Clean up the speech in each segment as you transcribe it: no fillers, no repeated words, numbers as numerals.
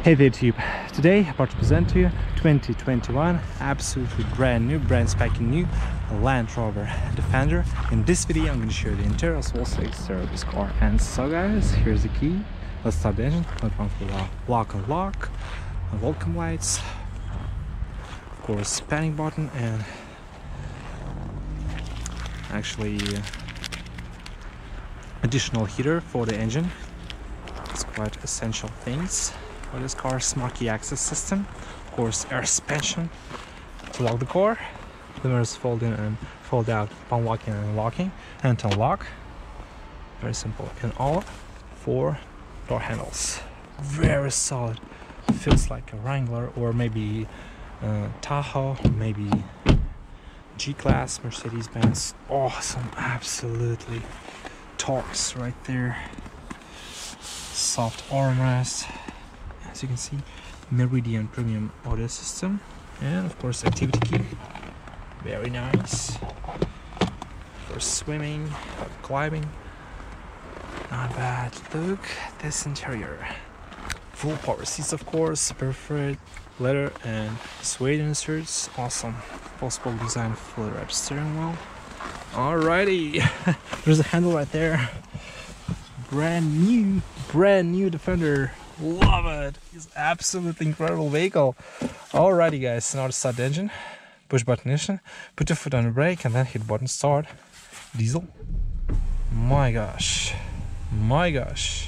Hey there YouTube, today I'm about to present to you 2021 absolutely brand new, brand spanking new Land Rover Defender. In this video I'm going to show you the interior as well as the exterior of this car. And so guys, here's the key. Let's start the engine. Let's run for the lock unlock, welcome lights, of course panic button, and actually additional heater for the engine. It's quite essential things for this car. Smart key access system, of course air suspension to lock the car, the mirrors fold in and fold out upon locking and unlocking, and to unlock, very simple, and all 4 door handles, very solid. Feels like a Wrangler or maybe Tahoe, maybe G-Class, Mercedes-Benz. Awesome, absolutely. Torx right there, soft armrest, as you can see, Meridian premium audio system, and of course activity key, very nice for swimming, climbing, not bad. Look at this interior, full power seats, of course, perforated leather and suede inserts, awesome. Full-spoke design, fully wrapped steering wheel. Alrighty, there's a handle right there. Brand new Defender. Love it. It's absolutely incredible vehicle. Alrighty guys, now to start the engine. Push button ignition, put your foot on the brake and then hit button start. Diesel. My gosh. Of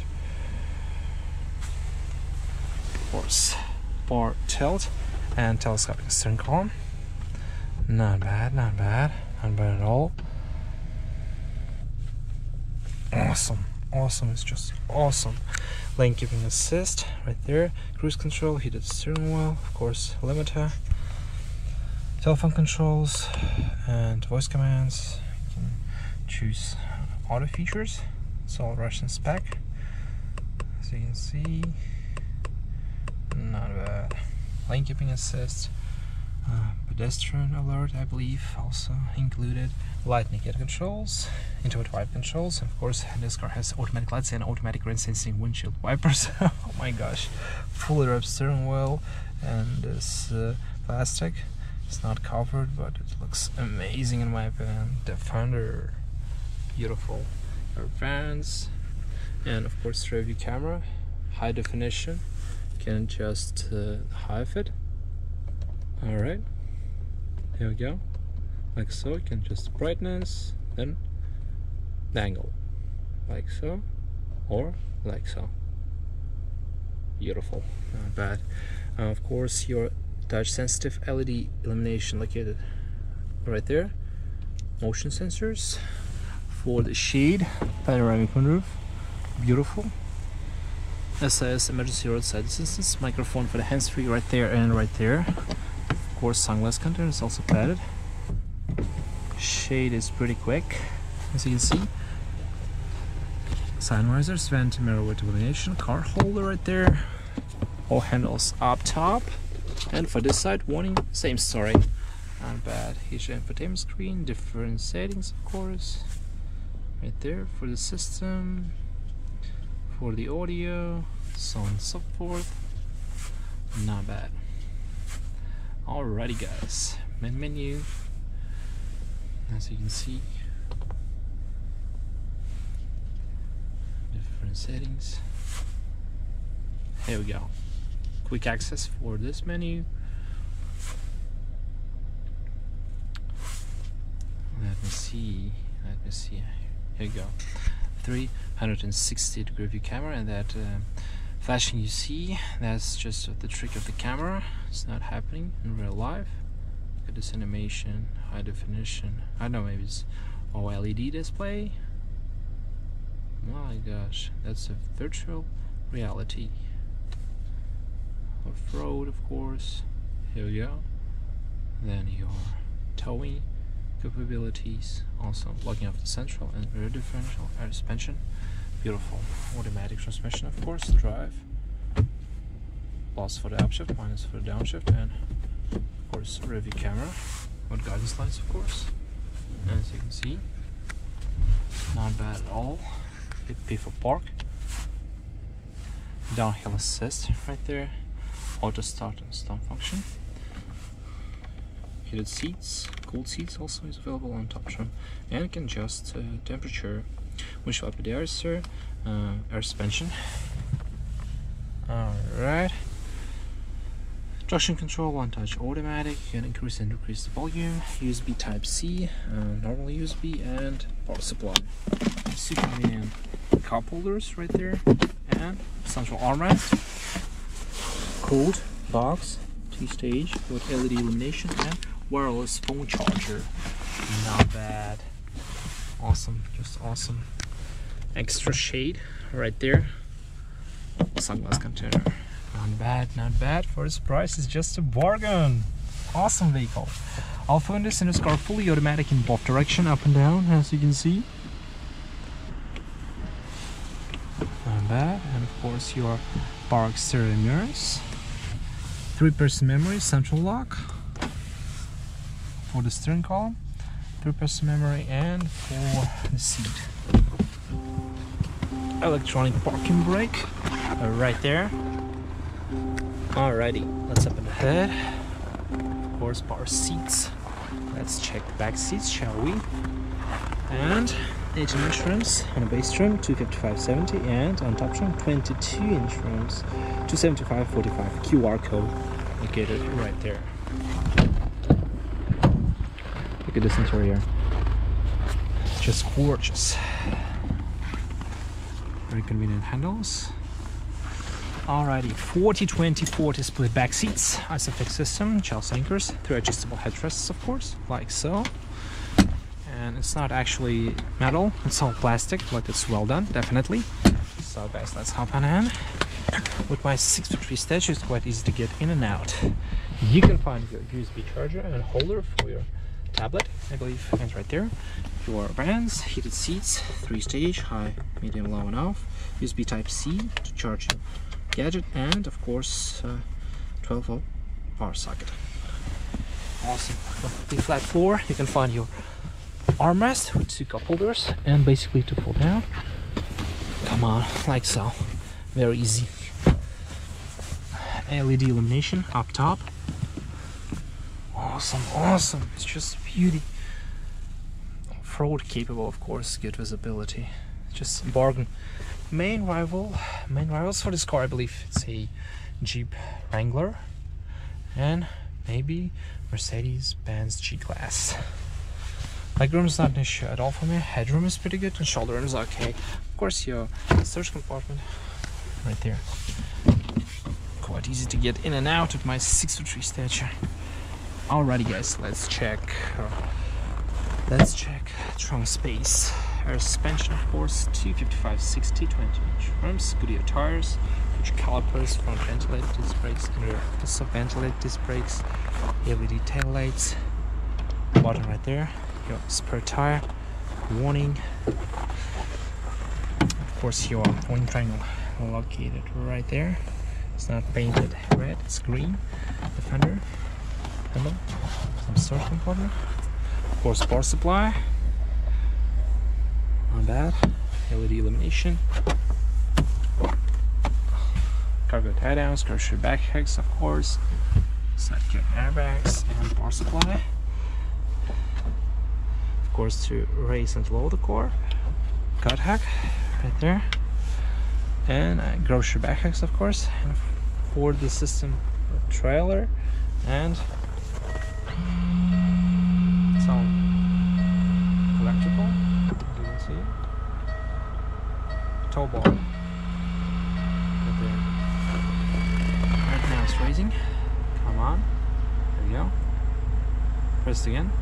course, power tilt and telescopic steering column. Not bad at all. Awesome, it's just awesome. Lane keeping assist right there, cruise control, heated steering wheel, of course limiter, telephone controls and voice commands. You can choose auto features. It's all Russian spec, as you can see. Not bad. Lane keeping assist, pedestrian alert I believe also included, light indicator controls, intuitive wipe controls, and of course this car has automatic lights and automatic rain sensing windshield wipers. Oh my gosh, fully wrapped steering wheel, and this plastic is not covered but it looks amazing in my opinion. Defender, beautiful. Our fans, and of course rear view camera, high definition, can adjust height it. Alright, here we go, like so. You can adjust brightness, then the angle, like so, or like so. Beautiful, not bad. Of course your touch sensitive LED illumination located right there, motion sensors for the shade, panoramic moonroof, beautiful. SAS emergency roadside assistance, microphone for the hands-free right there and right there. Of course sunglass container is also padded. Shade is pretty quick, as you can see. Side visors, vent mirror with illumination, car holder right there, all handles up top, and for this side warning, same story. Not bad. Here's your infotainment screen, different settings of course, right there for the system, for the audio, so on and so forth. Not bad. Alrighty guys, main menu, as you can see, different settings. Here we go, quick access for this menu. Let me see, here you go, 360 degree view camera, and that flashing you see, that's just the trick of the camera. It's not happening in real life. Look at this animation, high definition. I don't know, maybe it's OLED display. My gosh, that's a virtual reality. Off-road, of course. Here we go. Then your towing capabilities, also locking off the central and rear differential, air suspension, beautiful. Automatic transmission, of course, drive, plus for the upshift, minus for the downshift, and of course rear view camera with guidance lights, of course, as you can see. Not bad at all. P for park, downhill assist right there, auto start and stop function. Heated seats, cooled seats also is available on top trim, and you can adjust temperature, windshield up with air suspension. Alright, traction control, one touch automatic. You can increase and decrease the volume, USB type C, normal USB, and power supply. Super convenient cup holders right there, and central armrest, cooled box, 2-stage with LED illumination, and wireless phone charger. Not bad. Awesome, just awesome. Extra shade right there. Sunglass container. Not bad, not bad. For its price, it's just a bargain. Awesome vehicle. Alpha in this car, fully automatic in both direction, up and down, as you can see. Not bad. And of course your power exterior mirrors. 3-person memory, central lock for the steering column, 3-person memory, and for the seat. Electronic parking brake right there. Alrighty, let's open the hood. Of course, power seats. Let's check the back seats, shall we? And 18-inch rims on a base trim, 255/70, and on top trim, 22-inch rims, 275/45. QR code located right there. Look at this interior, just gorgeous. Very convenient handles. Alrighty, 40-20-40 split back seats, ISOFIX system, child anchors, 3 adjustable headrests, of course, like so. And it's not actually metal, it's all plastic, but it's well done, definitely. So guys, let's hop on in. With my 6'3" stature, it's quite easy to get in and out. You can find your USB charger and holder for your tablet, I believe, and right there. Your bands, heated seats, 3-stage, high, medium, low, and off. USB type C to charge your gadget, and of course 12-volt power socket. Awesome. The flat floor, you can find your armrest with 2 cup holders, and basically to fold down. Come on, like so. Very easy. LED illumination up top. Awesome, awesome. It's just beauty. Off-road capable, of course, good visibility. Just bargain. Main rivals for this car, I believe it's a Jeep Wrangler and maybe Mercedes-Benz G-Class. Legroom is not an issue at all for me. Headroom is pretty good, and shoulder room is okay. Of course, your storage compartment right there. Quite easy to get in and out with my 6'3" stature. Alrighty guys, let's check trunk space. Air suspension, of course, 255/60, 20-inch rims, Goodyear tires, huge calipers, front ventilated disc brakes, and rear ventilated disc brakes, LED tail lights, button right there, your spare tire, warning, of course your warning triangle located right there. It's not painted red, it's green. The fender, handle, some storage compartment, of course power supply, not bad, LED illumination, cargo tie downs, grocery backpacks, of course, side curtain airbags, and power supply. Of course, to raise and lower the car, cut hack right there, and grocery backpacks, of course, and for the system trailer, and some electrical, as you can see, tow bar right there. Right now it's raising. Come on, there we go. Press it again.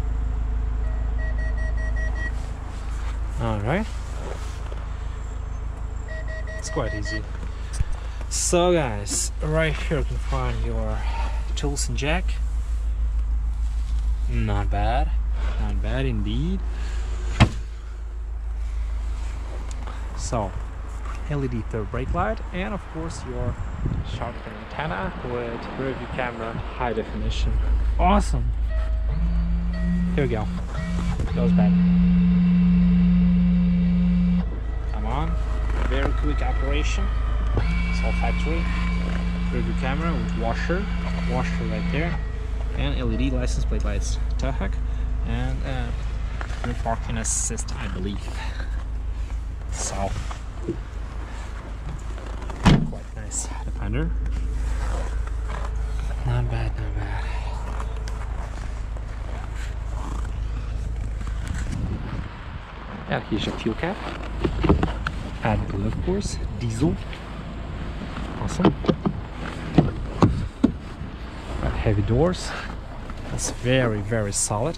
All right, it's quite easy. So guys, right here you can find your tools and jack. Not bad indeed. So LED third brake light, and of course your shark fin antenna with rear view camera, high definition. Awesome. Here we go. Goes back. Come on. Very quick operation. It's all factory. rear view camera with washer right there, and LED license plate lights, TAHAC, and rear parking assist, I believe. So quite nice Defender. Not bad, not bad. Yeah, here's your fuel cap. AdBlue, of course. Diesel. Awesome. Got heavy doors. That's very, very solid.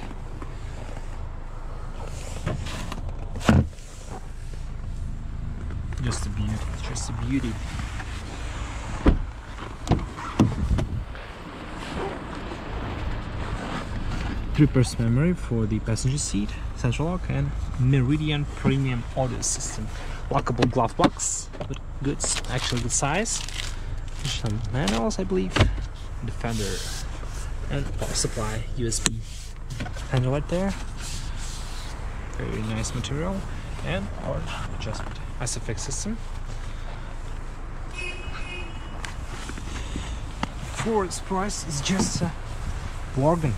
Just a beauty. Just a beauty. Three-person memory for the passenger seat, central lock, and Meridian Premium Audio System. Lockable glove box with good, actually good size. Some manuals, I believe. Defender and power supply, USB handle right there. Very nice material, and power adjustment ISOFIX system. For its price, is just a bargain.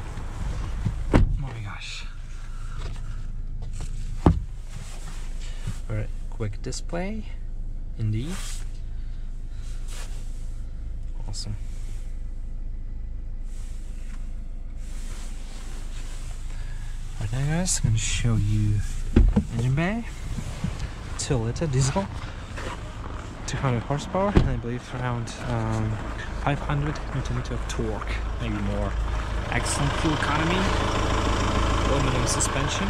Very quick display, indeed. Awesome. Right now, guys, I'm going to show you engine bay. 2-liter diesel, 200 horsepower, and I believe around 500 Nm of torque, maybe more. Excellent fuel economy, aluminum suspension.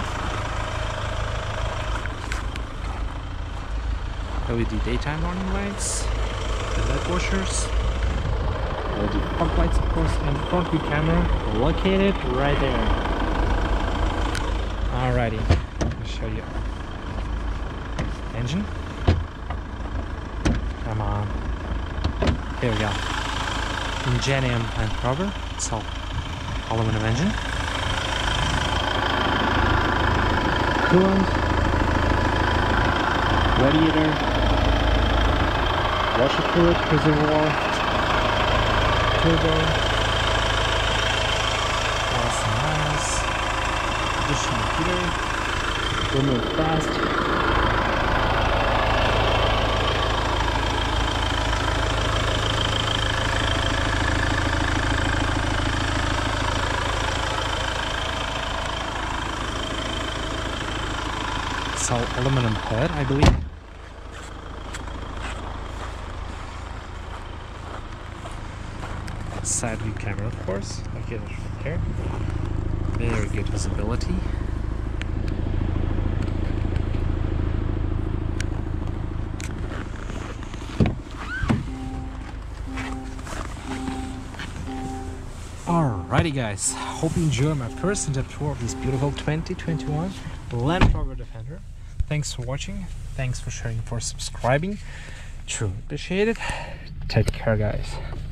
LED daytime running lights, the LED washers, LED fog lights, of course, and front view camera located right there. Alrighty, I'll show you engine. Come on, here we go. Ingenium and rubber, it's all aluminum engine. Coolant, radiator, washer fluid, reservoir, turbo, plus and minus, additional heater, remote fast, it's all aluminum head, I believe. Side view camera, of course, located right here. Very good visibility. Alrighty, guys, hope you enjoy my first in-depth tour of this beautiful 2021 Land Rover Defender. Thanks for watching, thanks for sharing, for subscribing. Truly appreciate it. Take care, guys.